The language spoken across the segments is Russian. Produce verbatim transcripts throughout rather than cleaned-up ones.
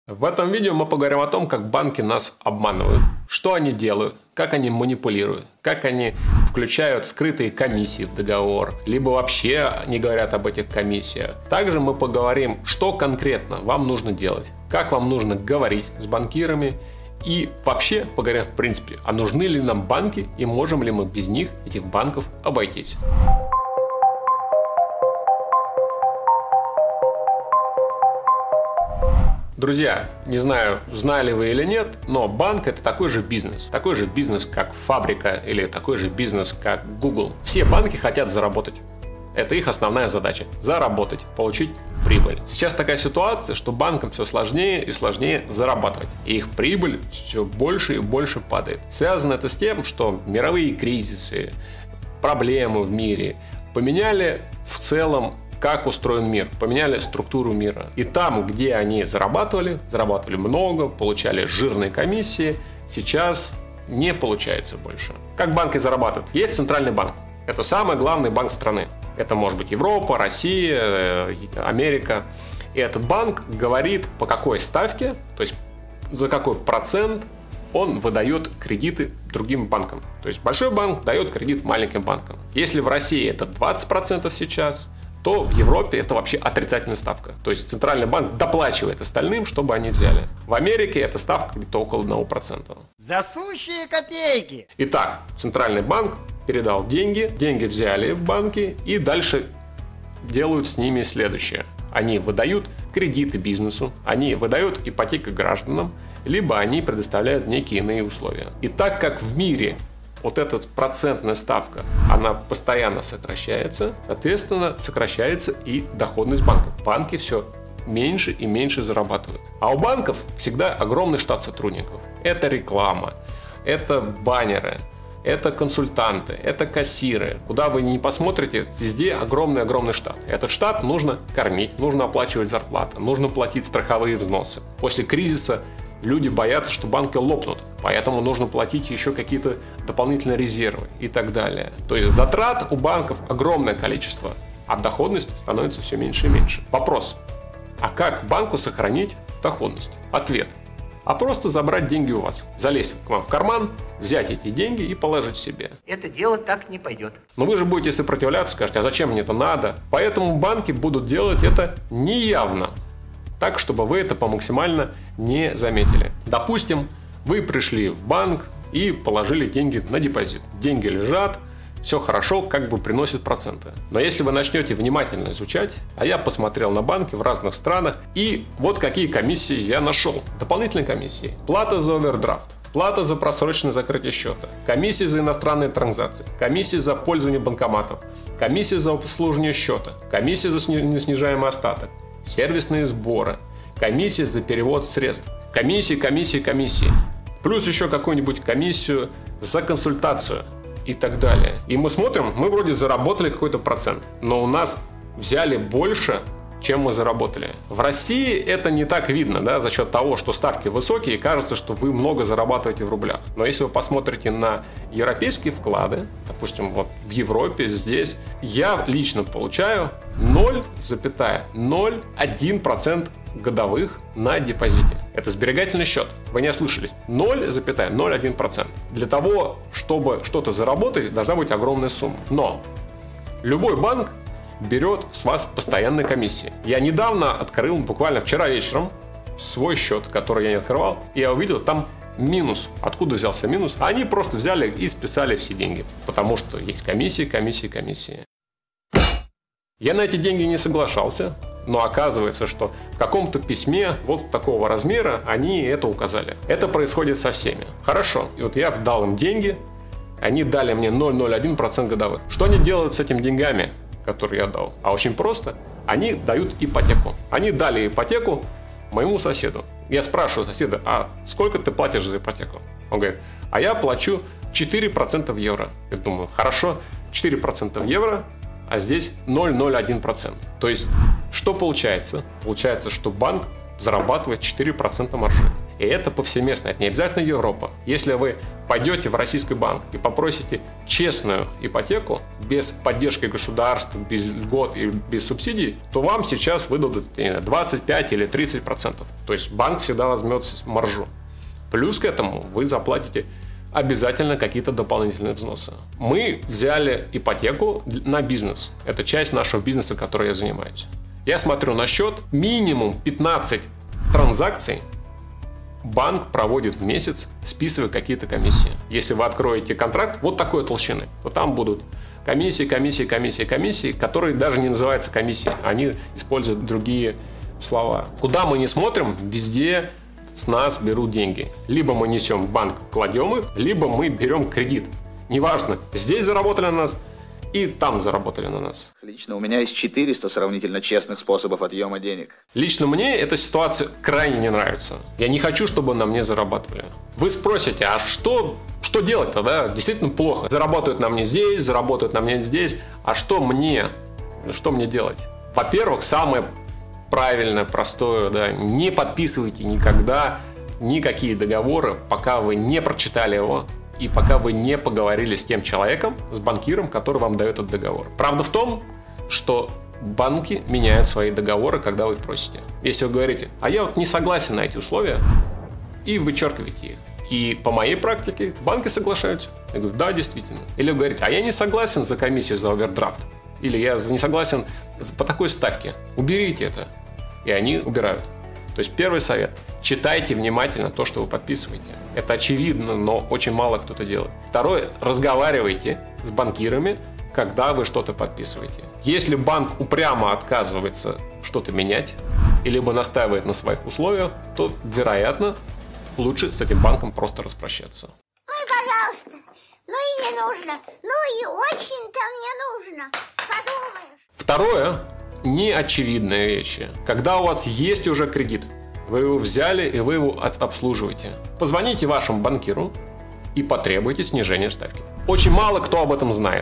В этом видео мы поговорим о том, как банки нас обманывают, что они делают, как они манипулируют, как они включают скрытые комиссии в договор, либо вообще не говорят об этих комиссиях. Также мы поговорим, что конкретно вам нужно делать, как вам нужно говорить с банкирами и вообще поговорим в принципе, а нужны ли нам банки и можем ли мы без них, этих банков, обойтись. Друзья, не знаю, знали вы или нет, но банк — это такой же бизнес. Такой же бизнес, как фабрика, или такой же бизнес, как Google. Все банки хотят заработать. Это их основная задача – заработать, получить прибыль. Сейчас такая ситуация, что банкам все сложнее и сложнее зарабатывать. И их прибыль все больше и больше падает. Связано это с тем, что мировые кризисы, проблемы в мире поменяли в целом, как устроен мир, поменяли структуру мира. И там, где они зарабатывали, зарабатывали много, получали жирные комиссии, сейчас не получается больше. Как банки зарабатывают? Есть центральный банк. Это самый главный банк страны. Это может быть Европа, Россия, Америка. И этот банк говорит, по какой ставке, то есть за какой процент он выдает кредиты другим банкам. То есть большой банк дает кредит маленьким банкам. Если в России это двадцать процентов сейчас, то в Европе это вообще отрицательная ставка. То есть центральный банк доплачивает остальным, чтобы они взяли. В Америке эта ставка где-то около одного процента. За сущие копейки! Итак, центральный банк передал деньги, деньги взяли в банки и дальше делают с ними следующее. Они выдают кредиты бизнесу, они выдают ипотеки гражданам, либо они предоставляют некие иные условия. И так как в мире вот эта процентная ставка, она постоянно сокращается, соответственно, сокращается и доходность банков. Банки все меньше и меньше зарабатывают. А у банков всегда огромный штат сотрудников. Это реклама, это баннеры, это консультанты, это кассиры. Куда вы ни посмотрите, везде огромный-огромный штат. Этот штат нужно кормить, нужно оплачивать зарплаты, нужно платить страховые взносы. После кризиса люди боятся, что банки лопнут, поэтому нужно платить еще какие-то дополнительные резервы и так далее. То есть затрат у банков огромное количество, а доходность становится все меньше и меньше. Вопрос: а как банку сохранить доходность? Ответ: а просто забрать деньги у вас, залезть к вам в карман, взять эти деньги и положить себе. Это дело так не пойдет. Но вы же будете сопротивляться, скажете: а зачем мне это надо? Поэтому банки будут делать это неявно, так, чтобы вы это по максимально не заметили. Допустим, вы пришли в банк и положили деньги на депозит. Деньги лежат, все хорошо, как бы приносят проценты. Но если вы начнете внимательно изучать, а я посмотрел на банки в разных странах, и вот какие комиссии я нашел. Дополнительные комиссии. Плата за овердрафт. Плата за просроченное закрытие счета, комиссии за иностранные транзакции, комиссии за пользование банкоматом, комиссии за обслуживание счета, комиссии за неснижаемый остаток, сервисные сборы, комиссии за перевод средств, комиссии, комиссии, комиссии, плюс еще какую-нибудь комиссию за консультацию и так далее. И мы смотрим, мы вроде заработали какой-то процент, но у нас взяли больше, чем мы заработали. В России это не так видно, да, за счет того, что ставки высокие, и кажется, что вы много зарабатываете в рублях. Но если вы посмотрите на европейские вклады, допустим, вот в Европе, здесь, я лично получаю ноль целых ноль один процент годовых на депозите. Это сберегательный счет. Вы не ослышались. ноль целых ноль один процент. Для того, чтобы что-то заработать, должна быть огромная сумма. Но любой банк берет с вас постоянные комиссии. Я недавно открыл, буквально вчера вечером, свой счет, который я не открывал, и я увидел там минус. Откуда взялся минус? Они просто взяли и списали все деньги, потому что есть комиссии, комиссии, комиссии. Я на эти деньги не соглашался, но оказывается, что в каком-то письме вот такого размера они это указали. Это происходит со всеми. Хорошо, и вот я дал им деньги, они дали мне ноль целых ноль один процент годовых. Что они делают с этими деньгами, которые я дал? А очень просто. Они дают ипотеку. Они дали ипотеку моему соседу. Я спрашиваю соседа: а сколько ты платишь за ипотеку? Он говорит: а я плачу четыре процента в евро. Я думаю: хорошо, четыре процента в евро, а здесь ноль целых ноль один процент. То есть, что получается? Получается, что банк зарабатывает четыре процента маржи. И это повсеместно, это не обязательно Европа. Если вы пойдете в российский банк и попросите честную ипотеку, без поддержки государства, без льгот и без субсидий, то вам сейчас выдадут двадцать пять или тридцать процентов. То есть банк всегда возьмет маржу. Плюс к этому вы заплатите обязательно какие-то дополнительные взносы. Мы взяли ипотеку на бизнес. Это часть нашего бизнеса, которой я занимаюсь. Я смотрю на счет, минимум пятнадцать транзакций банк проводит в месяц, списывая какие-то комиссии. Если вы откроете контракт вот такой толщины, то там будут комиссии, комиссии, комиссии, комиссии, которые даже не называются комиссии. Они используют другие слова. Куда мы не смотрим, везде с нас берут деньги. Либо мы несем в банк, кладем их, либо мы берем кредит. Неважно, здесь заработали на нас и там заработали на нас. Лично у меня есть четыреста сравнительно честных способов отъема денег. Лично мне эта ситуация крайне не нравится. Я не хочу, чтобы на мне зарабатывали. Вы спросите, а что, что делать-то, да? Действительно плохо. Заработают на мне здесь, заработают на мне здесь. А что мне? Что мне делать? Во-первых, самое правильное, простое, да, не подписывайте никогда никакие договоры, пока вы не прочитали его и пока вы не поговорили с тем человеком, с банкиром, который вам дает этот договор. Правда в том, что банки меняют свои договоры, когда вы их просите. Если вы говорите, а я вот не согласен на эти условия, и вычеркиваете их. И по моей практике банки соглашаются. Я говорю, да, действительно. Или вы говорите, а я не согласен за комиссию за овердрафт. Или я не согласен по такой ставке. Уберите это. И они убирают. То есть первый совет. Читайте внимательно то, что вы подписываете. Это очевидно, но очень мало кто это делает. Второе. Разговаривайте с банкирами, когда вы что-то подписываете. Если банк упрямо отказывается что-то менять, либо настаивает на своих условиях, то, вероятно, лучше с этим банком просто распрощаться. Ну и пожалуйста. Ну и не нужно. Ну и очень-то мне нужно. Подумаешь. Второе. Неочевидные вещи. Когда у вас есть уже кредит, вы его взяли и вы его обслуживаете. Позвоните вашему банкиру и потребуйте снижения ставки. Очень мало кто об этом знает.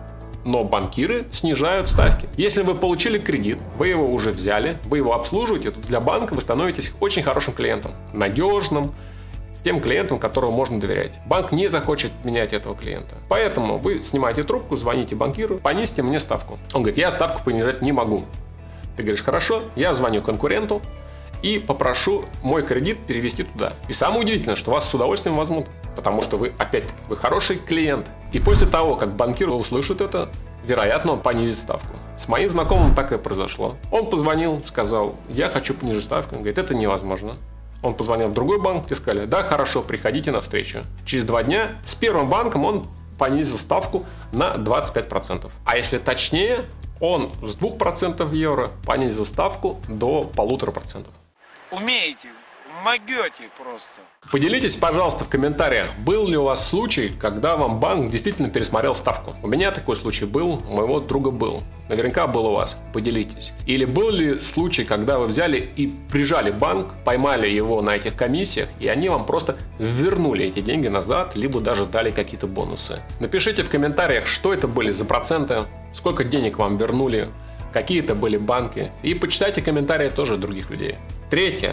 Но банкиры снижают ставки. Если вы получили кредит, вы его уже взяли, вы его обслуживаете, то для банка вы становитесь очень хорошим клиентом. Надежным, с тем клиентом, которому можно доверять. Банк не захочет менять этого клиента. Поэтому вы снимаете трубку, звоните банкиру, понизьте мне ставку. Он говорит, я ставку понижать не могу. Ты говоришь, хорошо, я звоню конкуренту и попрошу мой кредит перевести туда. И самое удивительное, что вас с удовольствием возьмут, потому что вы, опять-таки, вы хороший клиент. И после того, как банкир услышит это, вероятно, он понизит ставку. С моим знакомым так и произошло. Он позвонил, сказал, я хочу понизить ставку. Он говорит, это невозможно. Он позвонил в другой банк, те сказали, да, хорошо, приходите на встречу. Через два дня с первым банком он понизил ставку на двадцать пять процентов. А если точнее, он с двух процентов евро понизил ставку до полутора процентов. Умеете, могете просто. Поделитесь, пожалуйста, в комментариях, был ли у вас случай, когда вам банк действительно пересмотрел ставку. У меня такой случай был, у моего друга был. Наверняка был у вас. Поделитесь. Или был ли случай, когда вы взяли и прижали банк, поймали его на этих комиссиях, и они вам просто вернули эти деньги назад, либо даже дали какие-то бонусы. Напишите в комментариях, что это были за проценты, сколько денег вам вернули, какие это были банки. И почитайте комментарии тоже других людей. Третье.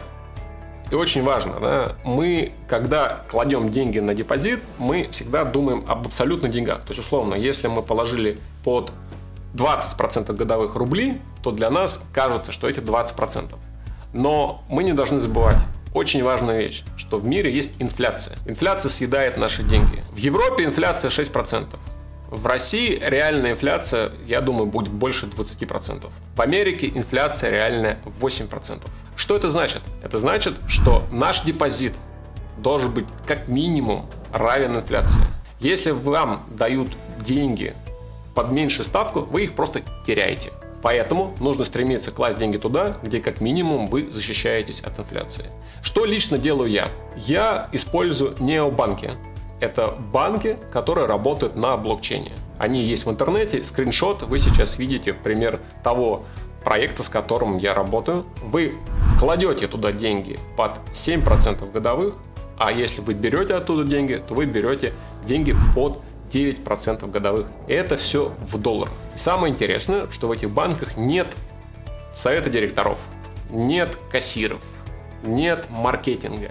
И очень важно, да, мы, когда кладем деньги на депозит, мы всегда думаем об абсолютных деньгах. То есть, условно, если мы положили под двадцать процентов годовых рублей, то для нас кажется, что эти двадцать процентов. Но мы не должны забывать очень важную вещь, что в мире есть инфляция. Инфляция съедает наши деньги. В Европе инфляция шесть процентов. В России реальная инфляция, я думаю, будет больше двадцати процентов. В Америке инфляция реальная восемь процентов. Что это значит? Это значит, что наш депозит должен быть как минимум равен инфляции. Если вам дают деньги под меньшую ставку, вы их просто теряете. Поэтому нужно стремиться класть деньги туда, где как минимум вы защищаетесь от инфляции. Что лично делаю я? Я использую необанки. Это банки, которые работают на блокчейне. Они есть в интернете, скриншот, вы сейчас видите пример того проекта, с которым я работаю. Вы кладете туда деньги под семь процентов годовых, а если вы берете оттуда деньги, то вы берете деньги под девять процентов годовых. И это все в долларах. И самое интересное, что в этих банках нет совета директоров, нет кассиров, нет маркетинга,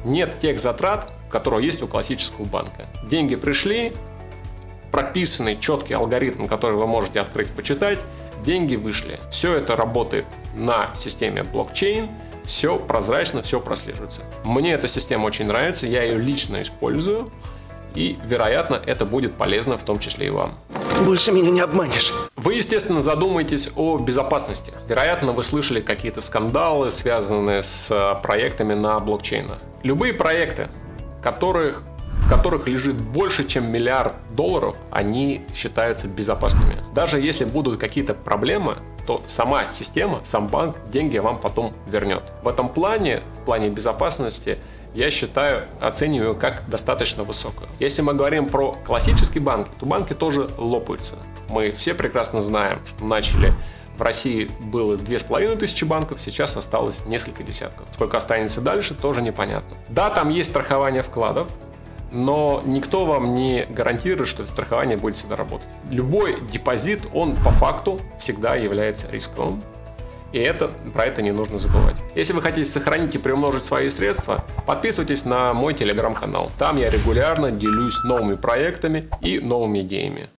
нет тех затрат, которые есть у классического банка. Деньги пришли, прописанный четкий алгоритм, который вы можете открыть, почитать, деньги вышли. Все это работает на системе блокчейн, все прозрачно, все прослеживается. Мне эта система очень нравится, я ее лично использую, и, вероятно, это будет полезно в том числе и вам. Больше меня не обманешь. Вы, естественно, задумаетесь о безопасности. Вероятно, вы слышали какие-то скандалы, связанные с проектами на блокчейнах. Любые проекты, которых, в которых лежит больше, чем миллиард долларов, они считаются безопасными. Даже если будут какие-то проблемы, то сама система, сам банк деньги вам потом вернет. В этом плане, в плане безопасности, я считаю, оцениваю как достаточно высокую. Если мы говорим про классические банки, то банки тоже лопаются. Мы все прекрасно знаем, что начали в России было две с половиной тысячи банков, сейчас осталось несколько десятков. Сколько останется дальше, тоже непонятно. Да, там есть страхование вкладов, но никто вам не гарантирует, что это страхование будет всегда работать. Любой депозит, он по факту всегда является рисковым. И это, про это не нужно забывать. Если вы хотите сохранить и приумножить свои средства, подписывайтесь на мой телеграм-канал. Там я регулярно делюсь новыми проектами и новыми идеями.